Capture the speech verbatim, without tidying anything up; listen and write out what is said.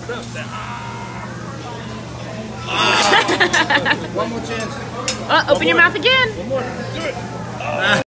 One more chance. Oh, open your mouth again. One more. Do it.